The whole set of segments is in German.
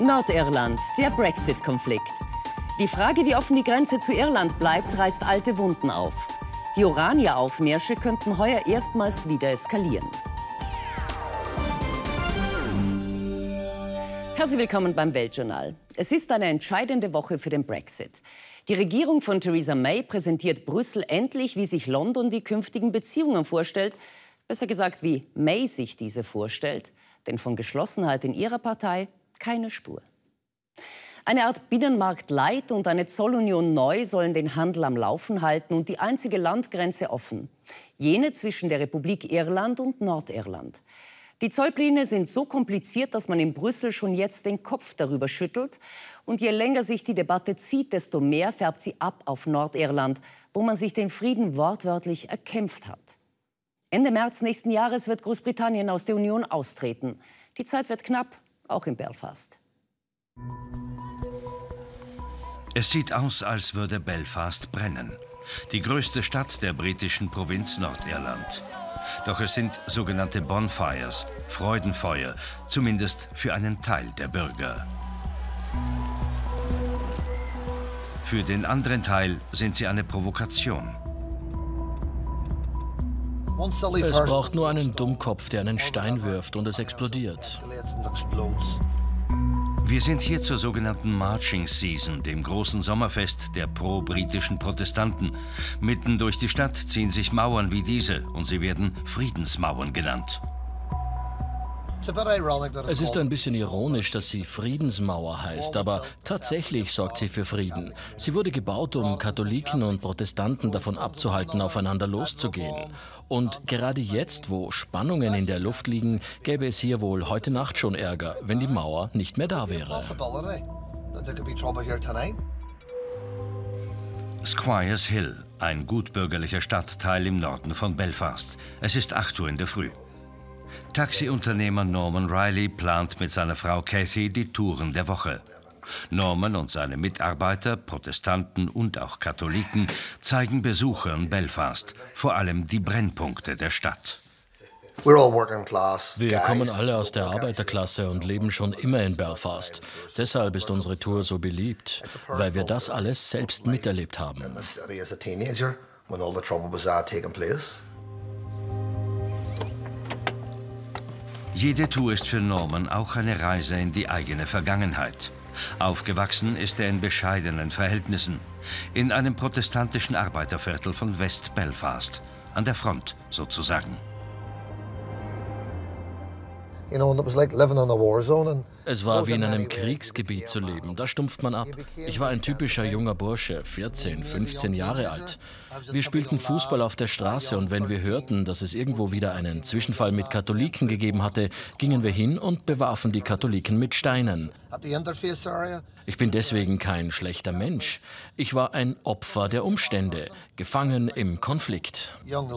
Nordirland, der Brexit-Konflikt. Die Frage, wie offen die Grenze zu Irland bleibt, reißt alte Wunden auf. Die Orania-Aufmärsche könnten heuer erstmals wieder eskalieren. Herzlich willkommen beim Weltjournal. Es ist eine entscheidende Woche für den Brexit. Die Regierung von Theresa May präsentiert Brüssel endlich, wie sich London die künftigen Beziehungen vorstellt. Besser gesagt, wie May sich diese vorstellt. Denn von Geschlossenheit in ihrer Partei keine Spur. Eine Art Binnenmarkt Light und eine Zollunion neu sollen den Handel am Laufen halten und die einzige Landgrenze offen. Jene zwischen der Republik Irland und Nordirland. Die Zollpläne sind so kompliziert, dass man in Brüssel schon jetzt den Kopf darüber schüttelt. Und je länger sich die Debatte zieht, desto mehr färbt sie ab auf Nordirland, wo man sich den Frieden wortwörtlich erkämpft hat. Ende März nächsten Jahres wird Großbritannien aus der Union austreten. Die Zeit wird knapp, auch in Belfast. Es sieht aus, als würde Belfast brennen. Die größte Stadt der britischen Provinz Nordirland. Doch es sind sogenannte Bonfires, Freudenfeuer, zumindest für einen Teil der Bürger. Für den anderen Teil sind sie eine Provokation. Es braucht nur einen Dummkopf, der einen Stein wirft und es explodiert. Wir sind hier zur sogenannten Marching Season, dem großen Sommerfest der pro-britischen Protestanten. Mitten durch die Stadt ziehen sich Mauern wie diese und sie werden Friedensmauern genannt. Es ist ein bisschen ironisch, dass sie Friedensmauer heißt, aber tatsächlich sorgt sie für Frieden. Sie wurde gebaut, um Katholiken und Protestanten davon abzuhalten, aufeinander loszugehen. Und gerade jetzt, wo Spannungen in der Luft liegen, gäbe es hier wohl heute Nacht schon Ärger, wenn die Mauer nicht mehr da wäre. Squires Hill, ein gutbürgerlicher Stadtteil im Norden von Belfast. Es ist 8 Uhr in der Früh. Taxiunternehmer Norman Riley plant mit seiner Frau Cathy die Touren der Woche. Norman und seine Mitarbeiter, Protestanten und auch Katholiken, zeigen Besuchern Belfast, vor allem die Brennpunkte der Stadt. Wir kommen alle aus der Arbeiterklasse und leben schon immer in Belfast. Deshalb ist unsere Tour so beliebt, weil wir das alles selbst miterlebt haben. Jede Tour ist für Norman auch eine Reise in die eigene Vergangenheit. Aufgewachsen ist er in bescheidenen Verhältnissen, in einem protestantischen Arbeiterviertel von West-Belfast, an der Front sozusagen. Es war wie in einem Kriegsgebiet zu leben, da stumpft man ab. Ich war ein typischer junger Bursche, 14, 15 Jahre alt. Wir spielten Fußball auf der Straße und wenn wir hörten, dass es irgendwo wieder einen Zwischenfall mit Katholiken gegeben hatte, gingen wir hin und bewarfen die Katholiken mit Steinen. Ich bin deswegen kein schlechter Mensch. Ich war ein Opfer der Umstände, gefangen im Konflikt.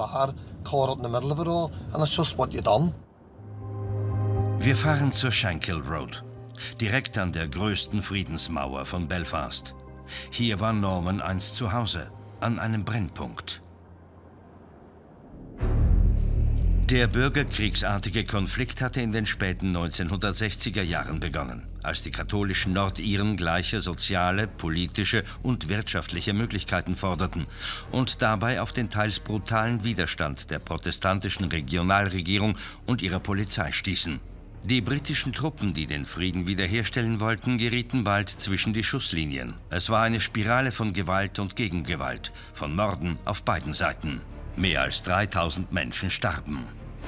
Wir fahren zur Shankill Road, direkt an der größten Friedensmauer von Belfast. Hier war Norman einst zu Hause, an einem Brennpunkt. Der bürgerkriegsartige Konflikt hatte in den späten 1960er Jahren begonnen, als die katholischen Nordiren gleiche soziale, politische und wirtschaftliche Möglichkeiten forderten und dabei auf den teils brutalen Widerstand der protestantischen Regionalregierung und ihrer Polizei stießen. Die britischen Truppen, die den Frieden wiederherstellen wollten, gerieten bald zwischen die Schusslinien. Es war eine Spirale von Gewalt und Gegengewalt, von Morden auf beiden Seiten. Mehr als 3000 Menschen starben.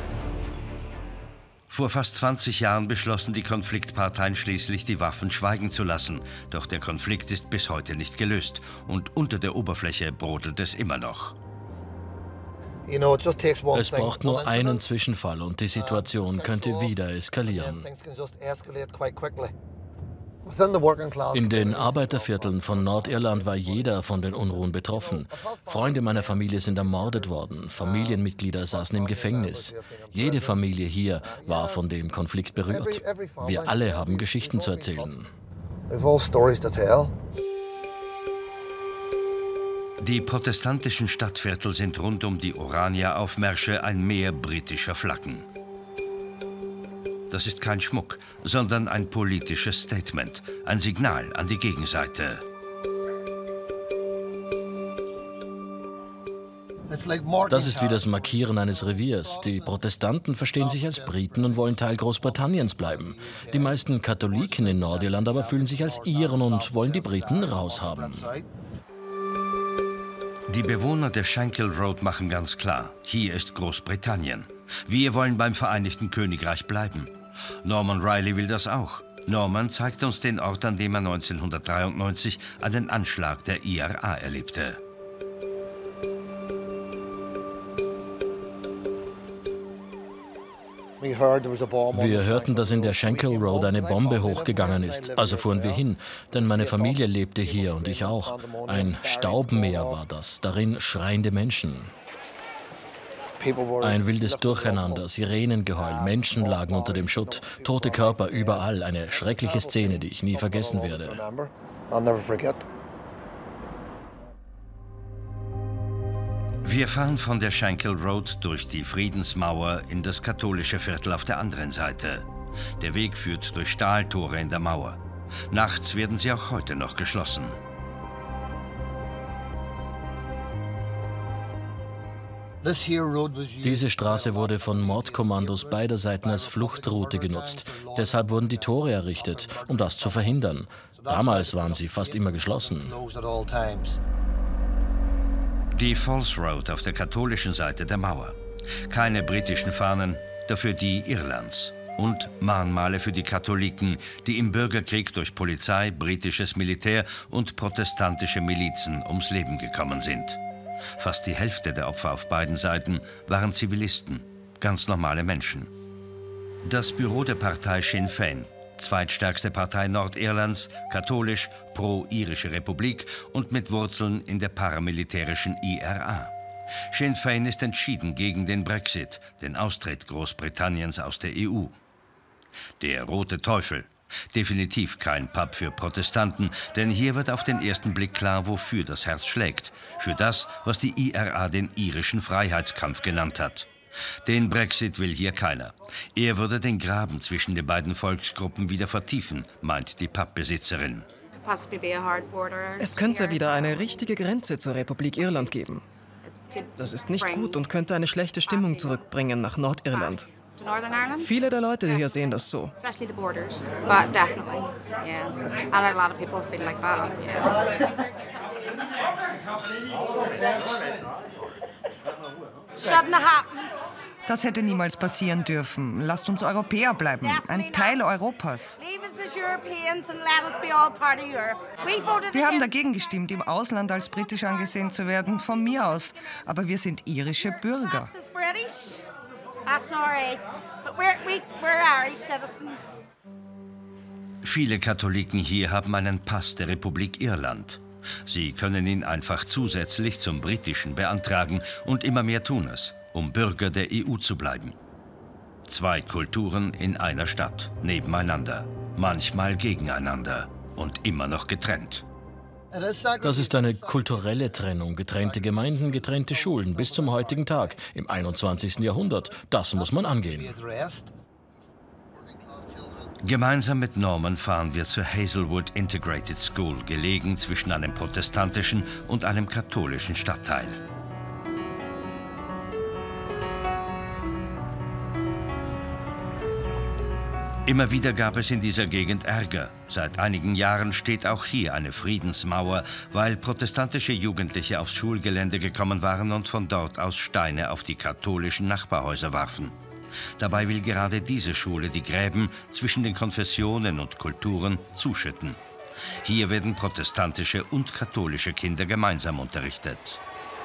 Vor fast 20 Jahren beschlossen die Konfliktparteien schließlich, die Waffen schweigen zu lassen. Doch der Konflikt ist bis heute nicht gelöst und unter der Oberfläche brodelt es immer noch. Es braucht nur einen Zwischenfall und die Situation könnte wieder eskalieren. In den Arbeitervierteln von Nordirland war jeder von den Unruhen betroffen. Freunde meiner Familie sind ermordet worden, Familienmitglieder saßen im Gefängnis. Jede Familie hier war von dem Konflikt berührt. Wir alle haben Geschichten zu erzählen. Die protestantischen Stadtviertel sind rund um die Orania-Aufmärsche ein Meer britischer Flaggen. das ist kein Schmuck, sondern ein politisches Statement, ein Signal an die Gegenseite. Das ist wie das Markieren eines Reviers. Die Protestanten verstehen sich als Briten und wollen Teil Großbritanniens bleiben. Die meisten Katholiken in Nordirland aber fühlen sich als Iren und wollen die Briten raushaben. Die Bewohner der Shankill Road machen ganz klar, hier ist Großbritannien. Wir wollen beim Vereinigten Königreich bleiben. Norman Riley will das auch. Norman zeigt uns den Ort, an dem er 1993 einen Anschlag der IRA erlebte. Wir hörten, dass in der Shankill Road eine Bombe hochgegangen ist. Also fuhren wir hin, denn meine Familie lebte hier und ich auch. Ein Staubmeer war das, darin schreiende Menschen. Ein wildes Durcheinander, Sirenengeheul, Menschen lagen unter dem Schutt, tote Körper überall, eine schreckliche Szene, die ich nie vergessen werde. Wir fahren von der Shankill Road durch die Friedensmauer in das katholische Viertel auf der anderen Seite. Der Weg führt durch Stahltore in der Mauer. Nachts werden sie auch heute noch geschlossen. Diese Straße wurde von Mordkommandos beider Seiten als Fluchtroute genutzt. Deshalb wurden die Tore errichtet, um das zu verhindern. Damals waren sie fast immer geschlossen. Die Falls Road auf der katholischen Seite der Mauer. Keine britischen Fahnen, dafür die Irlands. Und Mahnmale für die Katholiken, die im Bürgerkrieg durch Polizei, britisches Militär und protestantische Milizen ums Leben gekommen sind. Fast die Hälfte der Opfer auf beiden Seiten waren Zivilisten, ganz normale Menschen. Das Büro der Partei Sinn Féin, zweitstärkste Partei Nordirlands, katholisch, pro-irische Republik und mit Wurzeln in der paramilitärischen IRA. Sinn Féin ist entschieden gegen den Brexit, den Austritt Großbritanniens aus der EU. Der Rote Teufel. Definitiv kein Pub für Protestanten, denn hier wird auf den ersten Blick klar, wofür das Herz schlägt. Für das, was die IRA den irischen Freiheitskampf genannt hat. Den Brexit will hier keiner. Er würde den Graben zwischen den beiden Volksgruppen wieder vertiefen, meint die Pubbesitzerin. Es könnte wieder eine richtige Grenze zur Republik Irland geben. Das ist nicht gut und könnte eine schlechte Stimmung zurückbringen nach Nordirland. Viele der Leute hier sehen das so. Das hätte niemals passieren dürfen. Lasst uns Europäer bleiben, ein Teil Europas. Wir haben dagegen gestimmt, im Ausland als britisch angesehen zu werden, von mir aus. Aber wir sind irische Bürger. Viele Katholiken hier haben einen Pass der Republik Irland. Sie können ihn einfach zusätzlich zum britischen beantragen und immer mehr tun es, um Bürger der EU zu bleiben. Zwei Kulturen in einer Stadt, nebeneinander, manchmal gegeneinander und immer noch getrennt. Das ist eine kulturelle Trennung, getrennte Gemeinden, getrennte Schulen bis zum heutigen Tag, im 21. Jahrhundert. Das muss man angehen. Gemeinsam mit Norman fahren wir zur Hazelwood Integrated School, gelegen zwischen einem protestantischen und einem katholischen Stadtteil. Immer wieder gab es in dieser Gegend Ärger. Seit einigen Jahren steht auch hier eine Friedensmauer, weil protestantische Jugendliche aufs Schulgelände gekommen waren und von dort aus Steine auf die katholischen Nachbarhäuser warfen. Dabei will gerade diese Schule die Gräben zwischen den Konfessionen und Kulturen zuschütten. Hier werden protestantische und katholische Kinder gemeinsam unterrichtet.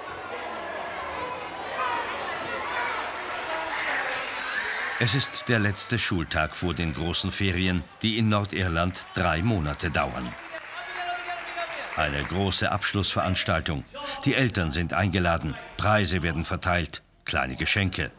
Es ist der letzte Schultag vor den großen Ferien, die in Nordirland 3 Monate dauern. Eine große Abschlussveranstaltung. Die Eltern sind eingeladen, Preise werden verteilt, kleine Geschenke.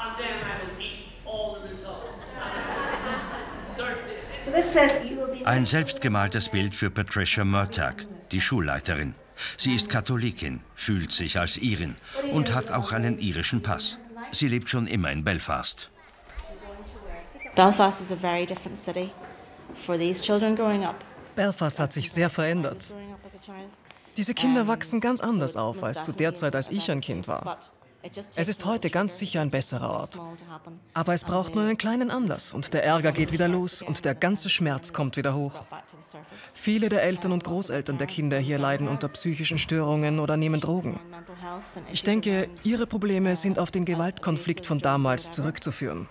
Ein selbstgemaltes Bild für Patricia Murtagh, die Schulleiterin. Sie ist Katholikin, fühlt sich als Irin und hat auch einen irischen Pass. Sie lebt schon immer in Belfast. Belfast is a very different city for these children growing up. Belfast hat sich sehr verändert. Diese Kinder wachsen ganz anders auf als zu der Zeit, als ich ein Kind war. Es ist heute ganz sicher ein besserer Ort. Aber es braucht nur einen kleinen Anlass und der Ärger geht wieder los und der ganze Schmerz kommt wieder hoch. Viele der Eltern und Großeltern der Kinder hier leiden unter psychischen Störungen oder nehmen Drogen. Ich denke, ihre Probleme sind auf den Gewaltkonflikt von damals zurückzuführen.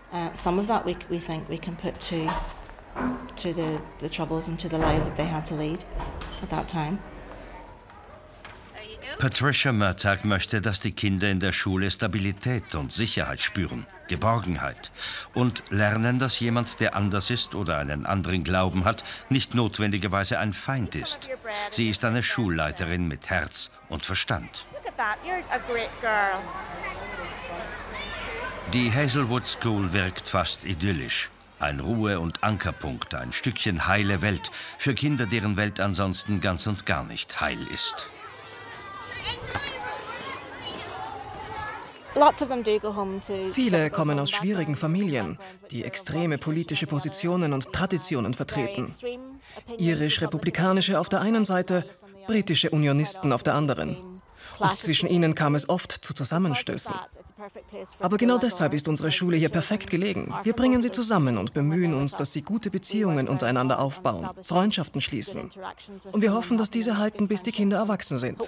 Patricia Murtagh möchte, dass die Kinder in der Schule Stabilität und Sicherheit spüren, Geborgenheit und lernen, dass jemand, der anders ist oder einen anderen Glauben hat, nicht notwendigerweise ein Feind ist. Sie ist eine Schulleiterin mit Herz und Verstand. Die Hazelwood School wirkt fast idyllisch. Ein Ruhe- und Ankerpunkt, ein Stückchen heile Welt für Kinder, deren Welt ansonsten ganz und gar nicht heil ist. Viele kommen aus schwierigen Familien, die extreme politische Positionen und Traditionen vertreten. Irisch-Republikanische auf der einen Seite, britische Unionisten auf der anderen. Und zwischen ihnen kam es oft zu Zusammenstößen. Aber genau deshalb ist unsere Schule hier perfekt gelegen. Wir bringen sie zusammen und bemühen uns, dass sie gute Beziehungen untereinander aufbauen, Freundschaften schließen. Und wir hoffen, dass diese halten, bis die Kinder erwachsen sind.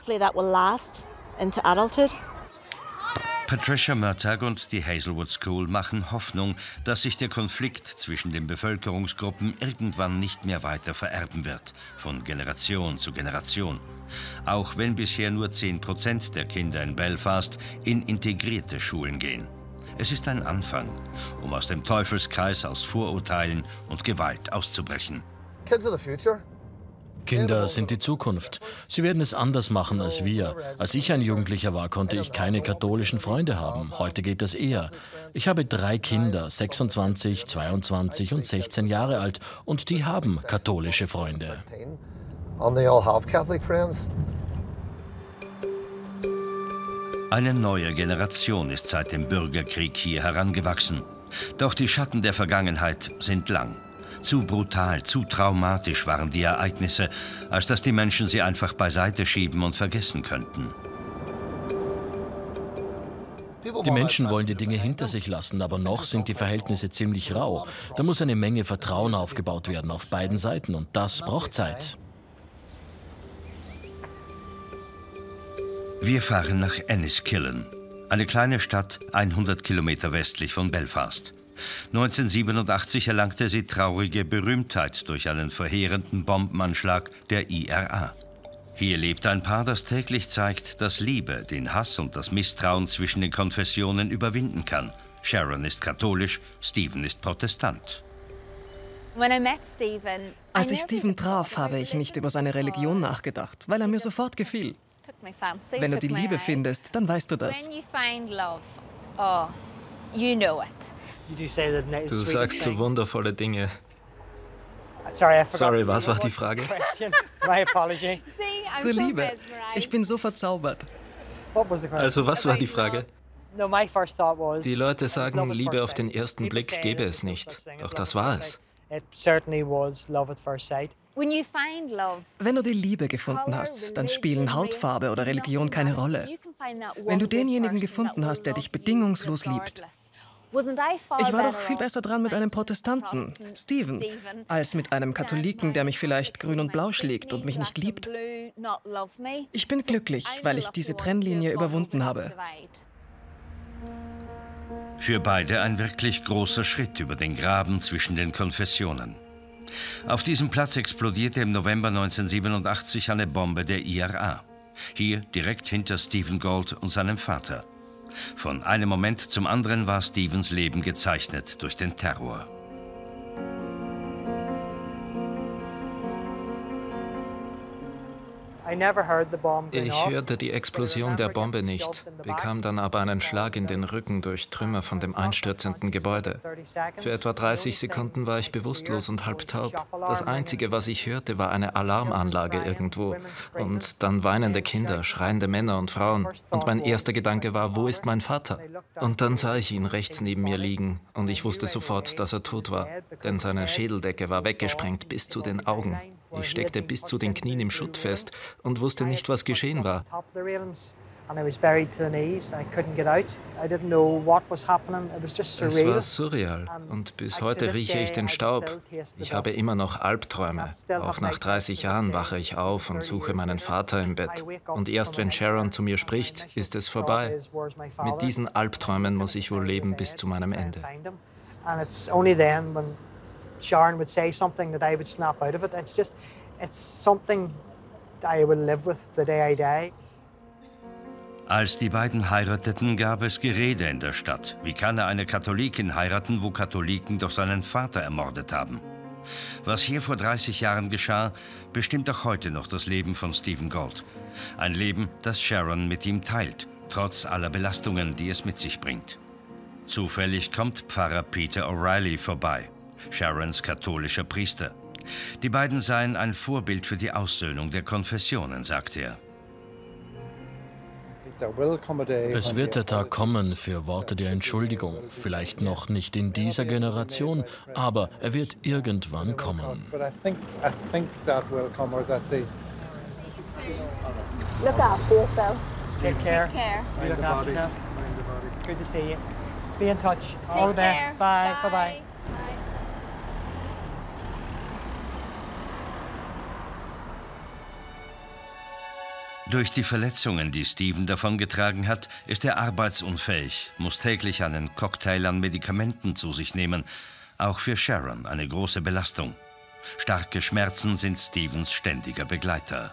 Patricia Murtagh und die Hazelwood School machen Hoffnung, dass sich der Konflikt zwischen den Bevölkerungsgruppen irgendwann nicht mehr weiter vererben wird, von Generation zu Generation. Auch wenn bisher nur 10% der Kinder in Belfast in integrierte Schulen gehen. Es ist ein Anfang, um aus dem Teufelskreis aus Vorurteilen und Gewalt auszubrechen. Kinder sind die Zukunft. Sie werden es anders machen als wir. Als ich ein Jugendlicher war, konnte ich keine katholischen Freunde haben. Heute geht das eher. Ich habe 3 Kinder, 26, 22 und 16 Jahre alt, und die haben katholische Freunde. Eine neue Generation ist seit dem Bürgerkrieg hier herangewachsen. Doch die Schatten der Vergangenheit sind lang. Zu brutal, zu traumatisch waren die Ereignisse, als dass die Menschen sie einfach beiseite schieben und vergessen könnten. Die Menschen wollen die Dinge hinter sich lassen, aber noch sind die Verhältnisse ziemlich rau. Da muss eine Menge Vertrauen aufgebaut werden auf beiden Seiten, und das braucht Zeit. Wir fahren nach Enniskillen, eine kleine Stadt 100 Kilometer westlich von Belfast. 1987 erlangte sie traurige Berühmtheit durch einen verheerenden Bombenanschlag der IRA. Hier lebt ein Paar, das täglich zeigt, dass Liebe den Hass und das Misstrauen zwischen den Konfessionen überwinden kann. Sharon ist katholisch, Stephen ist Protestant. Als ich Stephen traf, habe ich nicht über seine Religion nachgedacht, weil er mir sofort gefiel. Wenn du die Liebe findest, dann weißt du das. Du sagst so wundervolle Dinge. Sorry, was war die Frage? Zur Liebe. Ich bin so verzaubert. Also, was war die Frage? Die Leute sagen, Liebe auf den ersten Blick gäbe es nicht. Doch das war es. Wenn du die Liebe gefunden hast, dann spielen Hautfarbe oder Religion keine Rolle. Wenn du denjenigen gefunden hast, der dich bedingungslos liebt. Ich war doch viel besser dran mit einem Protestanten, Stephen, als mit einem Katholiken, der mich vielleicht grün und blau schlägt und mich nicht liebt. Ich bin glücklich, weil ich diese Trennlinie überwunden habe. Für beide ein wirklich großer Schritt über den Graben zwischen den Konfessionen. Auf diesem Platz explodierte im November 1987 eine Bombe der IRA. Hier direkt hinter Stephen Gould und seinem Vater. Von einem Moment zum anderen war Stephens Leben gezeichnet durch den Terror. Ich hörte die Explosion der Bombe nicht, bekam dann aber einen Schlag in den Rücken durch Trümmer von dem einstürzenden Gebäude. Für etwa 30 Sekunden war ich bewusstlos und halb taub. Das Einzige, was ich hörte, war eine Alarmanlage irgendwo. Und dann weinende Kinder, schreiende Männer und Frauen. Und mein erster Gedanke war, wo ist mein Vater? Und dann sah ich ihn rechts neben mir liegen und ich wusste sofort, dass er tot war, denn seine Schädeldecke war weggesprengt bis zu den Augen. Ich steckte bis zu den Knien im Schutt fest und wusste nicht, was geschehen war. Es war surreal und bis heute rieche ich den Staub. Ich habe immer noch Albträume. Auch nach 30 Jahren wache ich auf und suche meinen Vater im Bett. Und erst wenn Sharon zu mir spricht, ist es vorbei. Mit diesen Albträumen muss ich wohl leben bis zu meinem Ende. Sharon would say something that I would snap out of it. It's something that I will live with the day I die. Als die beiden heirateten, gab es Gerede in der Stadt. Wie kann er eine Katholikin heiraten, wo Katholiken doch seinen Vater ermordet haben? Was hier vor 30 Jahren geschah, bestimmt auch heute noch das Leben von Stephen Gault. Ein Leben, das Sharon mit ihm teilt, trotz aller Belastungen, die es mit sich bringt. Zufällig kommt Pfarrer Peter O'Reilly vorbei, Sharons katholischer Priester. Die beiden seien ein Vorbild für die Aussöhnung der Konfessionen, sagt er. Es wird der Tag kommen für Worte der Entschuldigung. Vielleicht noch nicht in dieser Generation, aber er wird irgendwann kommen. Look after yourself. Take care. Look after yourself. Good to see you. Be in touch. All the best. Bye. Bye-bye. Durch die Verletzungen, die Stephen davongetragen hat, ist er arbeitsunfähig, muss täglich einen Cocktail an Medikamenten zu sich nehmen. Auch für Sharon eine große Belastung. Starke Schmerzen sind Stephens ständiger Begleiter.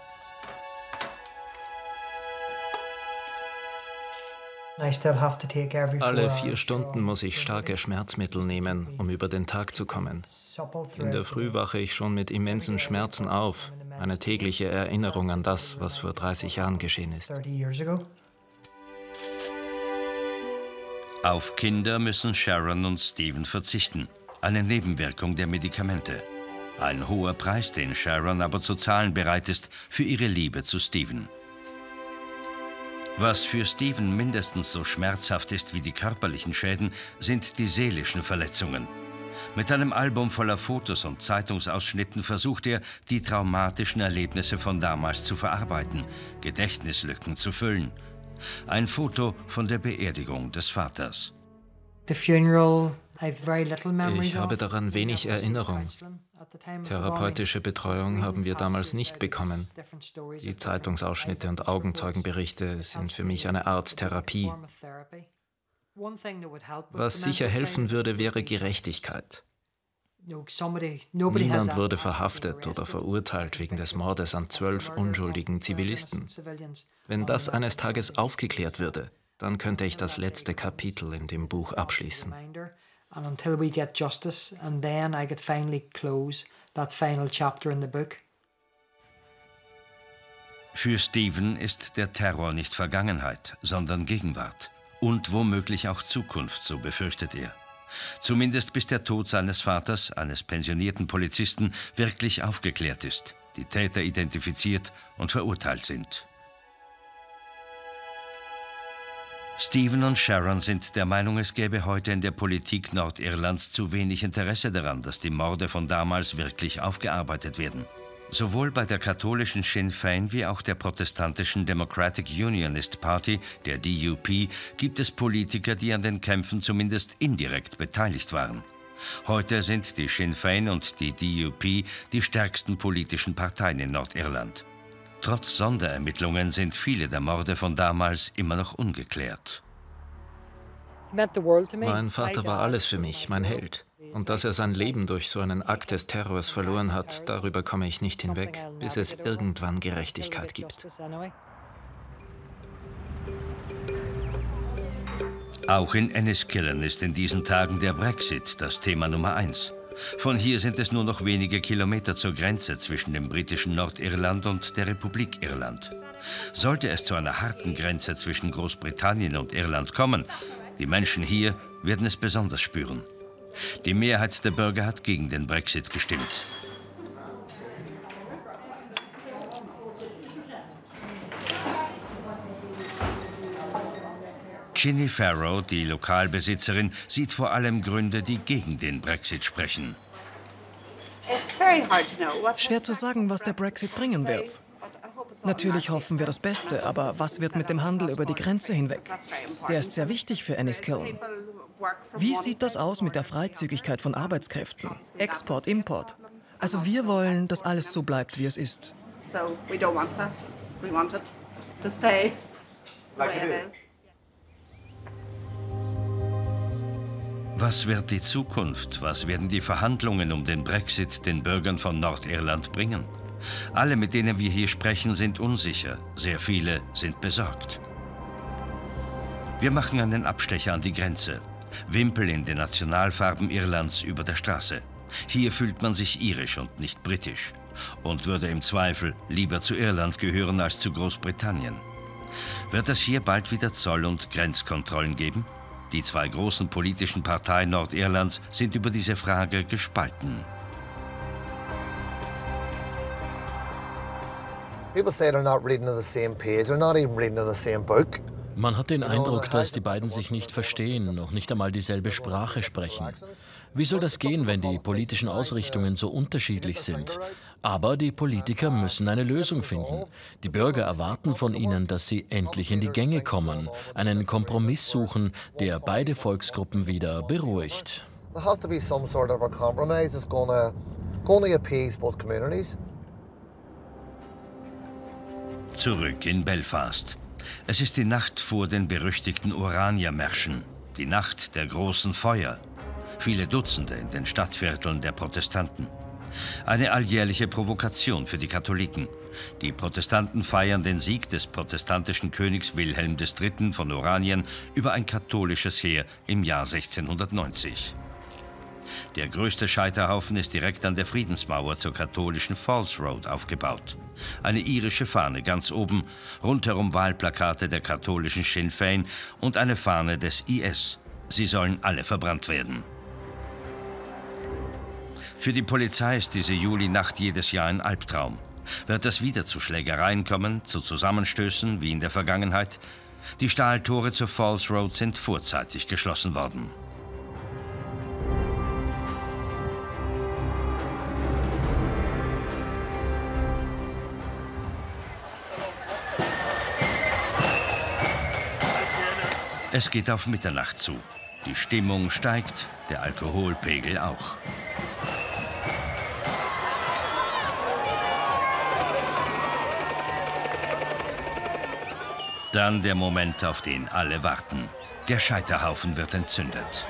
Alle 4 Stunden muss ich starke Schmerzmittel nehmen, um über den Tag zu kommen. In der Früh wache ich schon mit immensen Schmerzen auf. Eine tägliche Erinnerung an das, was vor 30 Jahren geschehen ist. Auf Kinder müssen Sharon und Stephen verzichten. Eine Nebenwirkung der Medikamente. Ein hoher Preis, den Sharon aber zu zahlen bereit ist für ihre Liebe zu Stephen. Was für Stephen mindestens so schmerzhaft ist wie die körperlichen Schäden, sind die seelischen Verletzungen. Mit einem Album voller Fotos und Zeitungsausschnitten versucht er, die traumatischen Erlebnisse von damals zu verarbeiten, Gedächtnislücken zu füllen. Ein Foto von der Beerdigung des Vaters. Ich habe daran wenig Erinnerung. Therapeutische Betreuung haben wir damals nicht bekommen. Die Zeitungsausschnitte und Augenzeugenberichte sind für mich eine Art Therapie. Was sicher helfen würde, wäre Gerechtigkeit. Niemand wurde verhaftet oder verurteilt wegen des Mordes an 12 unschuldigen Zivilisten. Wenn das eines Tages aufgeklärt würde, dann könnte ich das letzte Kapitel in dem Buch abschließen. Für Stephen ist der Terror nicht Vergangenheit, sondern Gegenwart. Und womöglich auch Zukunft, so befürchtet er. Zumindest bis der Tod seines Vaters, eines pensionierten Polizisten, wirklich aufgeklärt ist, die Täter identifiziert und verurteilt sind. Stephen und Sharon sind der Meinung, es gäbe heute in der Politik Nordirlands zu wenig Interesse daran, dass die Morde von damals wirklich aufgearbeitet werden. Sowohl bei der katholischen Sinn Féin wie auch der protestantischen Democratic Unionist Party, der DUP, gibt es Politiker, die an den Kämpfen zumindest indirekt beteiligt waren. Heute sind die Sinn Féin und die DUP die stärksten politischen Parteien in Nordirland. Trotz Sonderermittlungen sind viele der Morde von damals immer noch ungeklärt. Mein Vater war alles für mich, mein Held. Und dass er sein Leben durch so einen Akt des Terrors verloren hat, darüber komme ich nicht hinweg, bis es irgendwann Gerechtigkeit gibt. Auch in Enniskillen ist in diesen Tagen der Brexit das Thema Nummer 1. Von hier sind es nur noch wenige Kilometer zur Grenze zwischen dem britischen Nordirland und der Republik Irland. Sollte es zu einer harten Grenze zwischen Großbritannien und Irland kommen, die Menschen hier werden es besonders spüren. Die Mehrheit der Bürger hat gegen den Brexit gestimmt. Ginny Farrow, die Lokalbesitzerin, sieht vor allem Gründe, die gegen den Brexit sprechen. Schwer zu sagen, was der Brexit bringen wird. Natürlich hoffen wir das Beste, aber was wird mit dem Handel über die Grenze hinweg? Der ist sehr wichtig für Enniskillen. Wie sieht das aus mit der Freizügigkeit von Arbeitskräften? Export, Import. Also wir wollen, dass alles so bleibt, wie es ist. Was wird die Zukunft, was werden die Verhandlungen um den Brexit den Bürgern von Nordirland bringen? Alle, mit denen wir hier sprechen, sind unsicher. Sehr viele sind besorgt. Wir machen einen Abstecher an die Grenze. Wimpel in den Nationalfarben Irlands über der Straße. Hier fühlt man sich irisch und nicht britisch und würde im Zweifel lieber zu Irland gehören als zu Großbritannien. Wird es hier bald wieder Zoll- und Grenzkontrollen geben? Die zwei großen politischen Parteien Nordirlands sind über diese Frage gespalten. Man hat den Eindruck, dass die beiden sich nicht verstehen, noch nicht einmal dieselbe Sprache sprechen. Wie soll das gehen, wenn die politischen Ausrichtungen so unterschiedlich sind? Aber die Politiker müssen eine Lösung finden. Die Bürger erwarten von ihnen, dass sie endlich in die Gänge kommen, einen Kompromiss suchen, der beide Volksgruppen wieder beruhigt. Zurück in Belfast. Es ist die Nacht vor den berüchtigten Orania-Märschen, die Nacht der großen Feuer. Viele Dutzende in den Stadtvierteln der Protestanten. Eine alljährliche Provokation für die Katholiken. Die Protestanten feiern den Sieg des protestantischen Königs Wilhelm III. Von Oranien über ein katholisches Heer im Jahr 1690. Der größte Scheiterhaufen ist direkt an der Friedensmauer zur katholischen Falls Road aufgebaut. Eine irische Fahne ganz oben, rundherum Wahlplakate der katholischen Sinn Féin und eine Fahne des IS. Sie sollen alle verbrannt werden. Für die Polizei ist diese Julinacht jedes Jahr ein Albtraum. Wird es wieder zu Schlägereien kommen, zu Zusammenstößen wie in der Vergangenheit? Die Stahltore zur Falls Road sind vorzeitig geschlossen worden. Es geht auf Mitternacht zu. Die Stimmung steigt, der Alkoholpegel auch. Dann der Moment, auf den alle warten. Der Scheiterhaufen wird entzündet.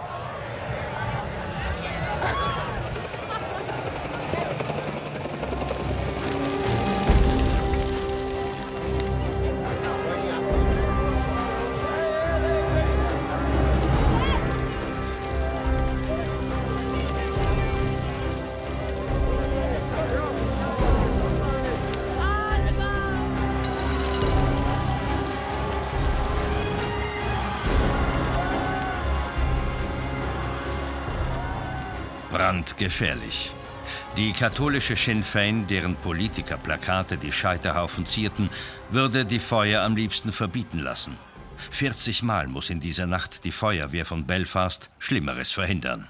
Brandgefährlich. Die katholische Sinn Féin, deren Politikerplakate die Scheiterhaufen zierten, würde die Feuer am liebsten verbieten lassen. 40 Mal muss in dieser Nacht die Feuerwehr von Belfast Schlimmeres verhindern.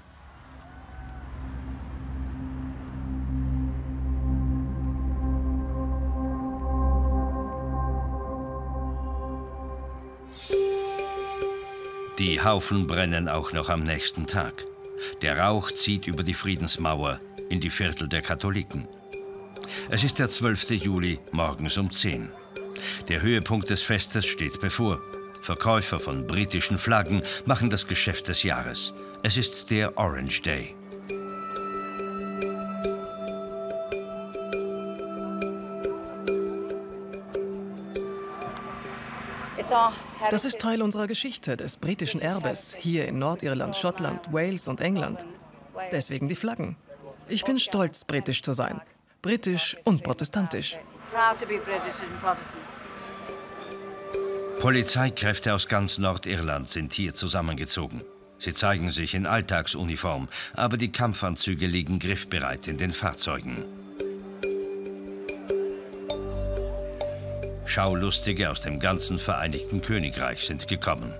Die Haufen brennen auch noch am nächsten Tag. Der Rauch zieht über die Friedensmauer in die Viertel der Katholiken. Es ist der 12. Juli, morgens um 10. Der Höhepunkt des Festes steht bevor. Verkäufer von britischen Flaggen machen das Geschäft des Jahres. Es ist der Orange Day. Das ist Teil unserer Geschichte, des britischen Erbes, hier in Nordirland, Schottland, Wales und England. Deswegen die Flaggen. Ich bin stolz, britisch zu sein. Britisch und protestantisch. Polizeikräfte aus ganz Nordirland sind hier zusammengezogen. Sie zeigen sich in Alltagsuniform, aber die Kampfanzüge liegen griffbereit in den Fahrzeugen. Schaulustige aus dem ganzen Vereinigten Königreich sind gekommen.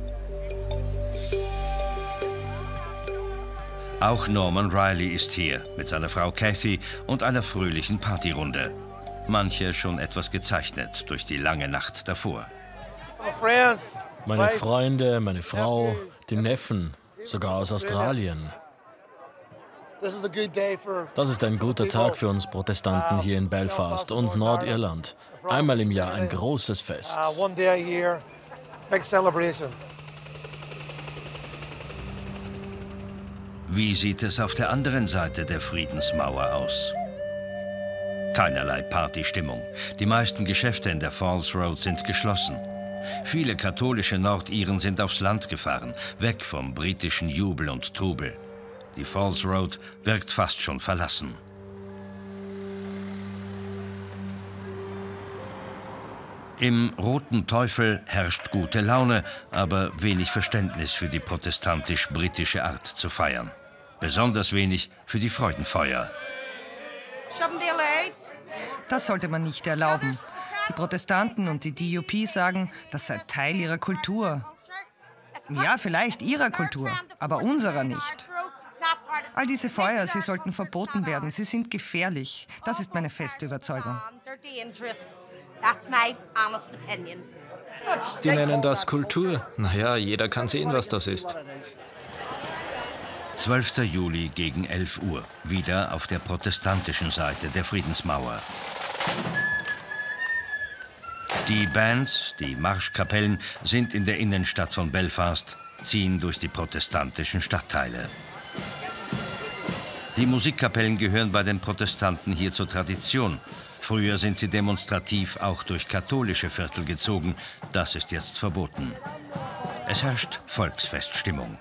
Auch Norman Riley ist hier mit seiner Frau Cathy und einer fröhlichen Partyrunde. Manche schon etwas gezeichnet durch die lange Nacht davor. Meine Freunde, meine Frau, die Neffen, sogar aus Australien. Das ist ein guter Tag für uns Protestanten hier in Belfast und Nordirland. Einmal im Jahr ein großes Fest. Wie sieht es auf der anderen Seite der Friedensmauer aus? Keinerlei Partystimmung. Die meisten Geschäfte in der Falls Road sind geschlossen. Viele katholische Nordiren sind aufs Land gefahren, weg vom britischen Jubel und Trubel. Die Falls Road wirkt fast schon verlassen. Im Roten Teufel herrscht gute Laune, aber wenig Verständnis für die protestantisch-britische Art zu feiern. Besonders wenig für die Freudenfeuer. Das sollte man nicht erlauben. Die Protestanten und die DUP sagen, das sei Teil ihrer Kultur. Ja, vielleicht ihrer Kultur, aber unserer nicht. All diese Feuer, sie sollten verboten werden. Sie sind gefährlich. Das ist meine feste Überzeugung. Die nennen das Kultur. Naja, jeder kann sehen, was das ist. 12. Juli gegen 11 Uhr, wieder auf der protestantischen Seite der Friedensmauer. Die Bands, die Marschkapellen, sind in der Innenstadt von Belfast, ziehen durch die protestantischen Stadtteile. Die Musikkapellen gehören bei den Protestanten hier zur Tradition. Früher sind sie demonstrativ auch durch katholische Viertel gezogen. Das ist jetzt verboten. Es herrscht Volksfeststimmung.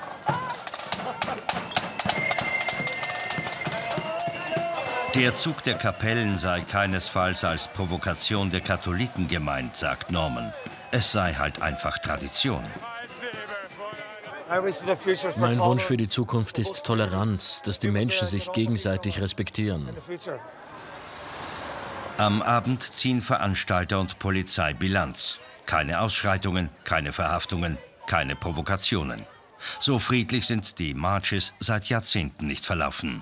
Der Zug der Kapellen sei keinesfalls als Provokation der Katholiken gemeint, sagt Norman. Es sei halt einfach Tradition. Mein Wunsch für die Zukunft ist Toleranz, dass die Menschen sich gegenseitig respektieren. Am Abend ziehen Veranstalter und Polizei Bilanz. Keine Ausschreitungen, keine Verhaftungen, keine Provokationen. So friedlich sind die Marches seit Jahrzehnten nicht verlaufen.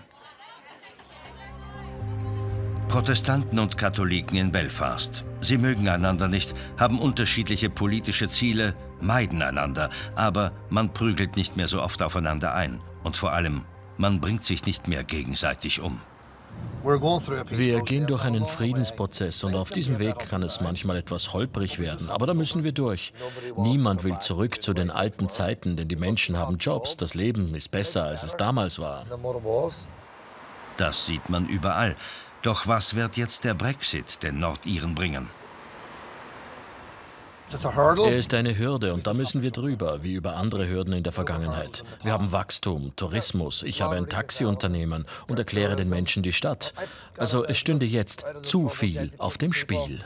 Protestanten und Katholiken in Belfast. Sie mögen einander nicht, haben unterschiedliche politische Ziele, meiden einander, aber man prügelt nicht mehr so oft aufeinander ein. Und vor allem, man bringt sich nicht mehr gegenseitig um. Wir gehen durch einen Friedensprozess und auf diesem Weg kann es manchmal etwas holprig werden, aber da müssen wir durch. Niemand will zurück zu den alten Zeiten, denn die Menschen haben Jobs, das Leben ist besser, als es damals war. Das sieht man überall. Doch was wird jetzt der Brexit den Nordiren bringen? Er ist eine Hürde und da müssen wir drüber, wie über andere Hürden in der Vergangenheit. Wir haben Wachstum, Tourismus, ich habe ein Taxiunternehmen und erkläre den Menschen die Stadt. Also es stünde jetzt zu viel auf dem Spiel.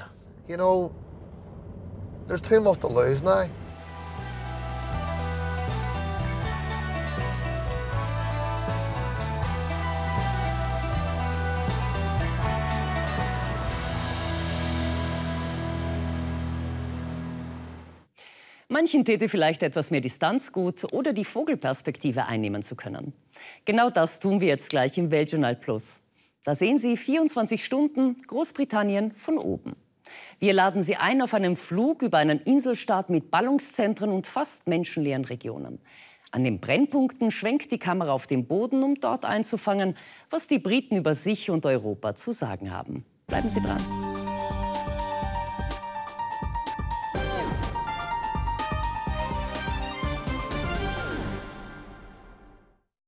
Manchen täte vielleicht etwas mehr Distanz gut oder die Vogelperspektive einnehmen zu können. Genau das tun wir jetzt gleich im Weltjournal Plus. Da sehen Sie 24 Stunden Großbritannien von oben. Wir laden Sie ein auf einen Flug über einen Inselstaat mit Ballungszentren und fast menschenleeren Regionen. An den Brennpunkten schwenkt die Kamera auf den Boden, um dort einzufangen, was die Briten über sich und Europa zu sagen haben. Bleiben Sie dran.